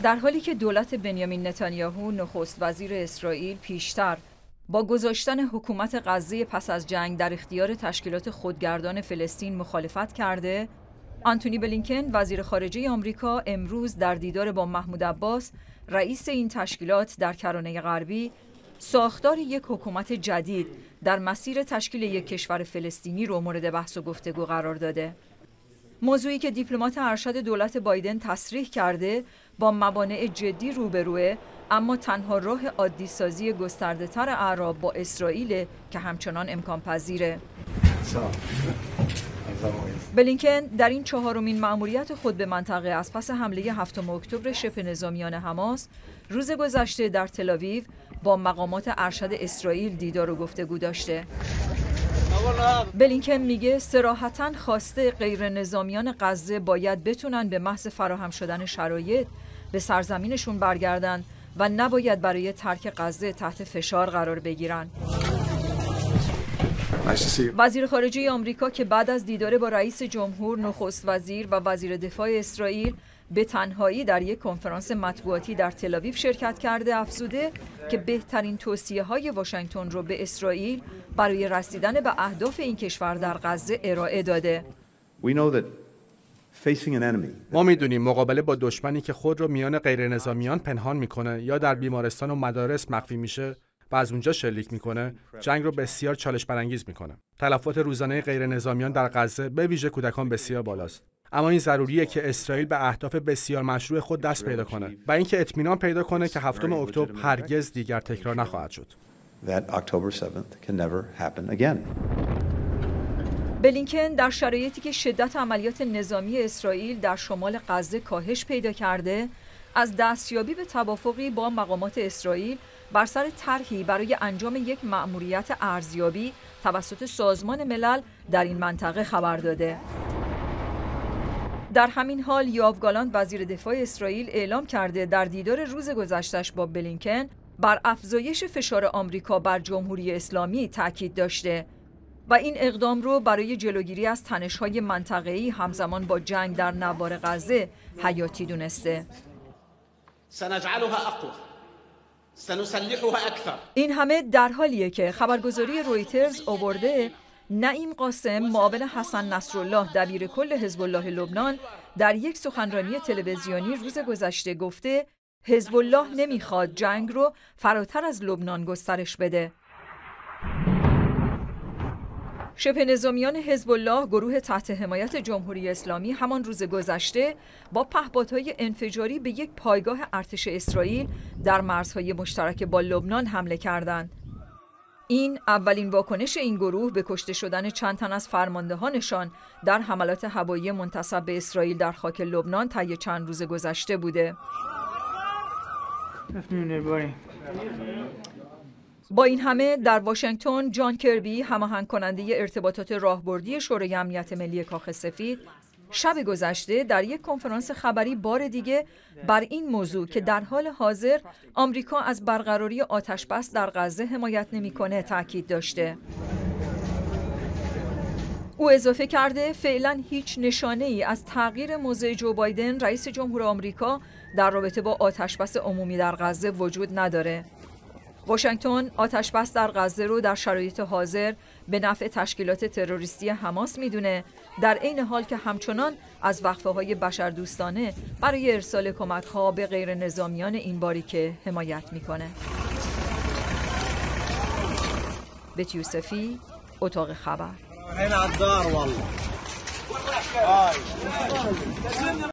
در حالی که دولت بنیامین نتانیاهو نخست وزیر اسرائیل پیشتر با گذاشتن حکومت غزه پس از جنگ در اختیار تشکیلات خودگردان فلسطین مخالفت کرده، آنتونی بلینکن وزیر خارجه آمریکا امروز در دیدار با محمود عباس رئیس این تشکیلات در کرانه غربی ساختار یک حکومت جدید در مسیر تشکیل یک کشور فلسطینی رو مورد بحث و گفتگو قرار داده. موضوعی که دیپلمات ارشد دولت بایدن تصریح کرده با موانع جدی روبروه، اما تنها راه عادی سازی گسترده تر اعراب با اسرائیل که همچنان امکان پذیره. بلینکن در این چهارمین مأموریت خود به منطقه از پس حمله 7 اکتبر شبه نظامیان حماس روز گذشته در تل‌آویو با مقامات ارشد اسرائیل دیدار و گفتگو داشته. بلینکن میگه صراحتاً خواسته غیر نظامیان غزه باید بتونن به محض فراهم شدن شرایط به سرزمینشون برگردن و نباید برای ترک غزه تحت فشار قرار بگیرن. وزیر خارجه آمریکا که بعد از دیدار با رئیس جمهور، نخست وزیر و وزیر دفاع اسرائیل به تنهایی در یک کنفرانس مطبوعاتی در تل‌آویو شرکت کرده، افزوده که بهترین توصیه‌های واشنگتن رو به اسرائیل برای رسیدن به اهداف این کشور در غزه ارائه داده. ما میدونیم مقابله با دشمنی که خود رو میان غیر نظامیان پنهان میکنه یا در بیمارستان و مدارس مخفی میشه و از اونجا شلیک میکنه، جنگ رو بسیار چالش برانگیز میکنه. تلفات روزانه غیر نظامیان در غزه به ویژه کودکان بسیار بالاست. اما این ضروریه که اسرائیل به اهداف بسیار مشروع خود دست پیدا کنه و اینکه اطمینان پیدا کنه که 7 اکتبر هرگز دیگر تکرار نخواهد شد. بلینکن در شرایطی که شدت عملیات نظامی اسرائیل در شمال غزه کاهش پیدا کرده، از دستیابی به توافقی با مقامات اسرائیل بر سر طرحی برای انجام یک مأموریت ارزیابی توسط سازمان ملل در این منطقه خبر داده. در همین حال یوآف گالانت وزیر دفاع اسرائیل اعلام کرده در دیدار روز گذشته‌اش با بلینکن بر افزایش فشار آمریکا بر جمهوری اسلامی تاکید داشته و این اقدام رو برای جلوگیری از تنش‌های منطقه‌ای همزمان با جنگ در نوار غزه حیاتی دونسته. این همه در حالیه که خبرگزاری رویترز آورده نعیم قاسم معاون حسن نصرالله دبیر کل حزب الله لبنان در یک سخنرانی تلویزیونی روز گذشته گفته حزب الله نمیخواد جنگ رو فراتر از لبنان گسترش بده. شبه نظامیان حزب الله، گروه تحت حمایت جمهوری اسلامی، همان روز گذشته با پهپادهای انفجاری به یک پایگاه ارتش اسرائیل در مرزهای مشترک با لبنان حمله کردند. این اولین واکنش این گروه به کشته شدن چند تن از فرماندهانشان در حملات هوایی منتصب به اسرائیل در خاک لبنان طی چند روز گذشته بوده. با این همه در واشنگتن جان کربی، هماهنگ کننده ارتباطات راهبردی شورای امنیت ملی کاخ سفید، شب گذشته در یک کنفرانس خبری بار دیگه بر این موضوع که در حال حاضر آمریکا از برقراری آتش‌بس در غزه حمایت نمی‌کنه تاکید داشته. او اضافه کرده فعلا هیچ نشانه‌ای از تغییر موضع جو بایدن رئیس جمهور آمریکا در رابطه با آتش‌بس عمومی در غزه وجود نداره. واشنگتن آتش‌بس در غزه رو در شرایط حاضر به نفع تشکیلات تروریستی حماس میدونه، در عین حال که همچنان از وقفه‌های بشردوستانه برای ارسال کمک‌ها به غیر نظامیان این باریکه حمایت میکنه. بت یوسفی، اتاق خبر.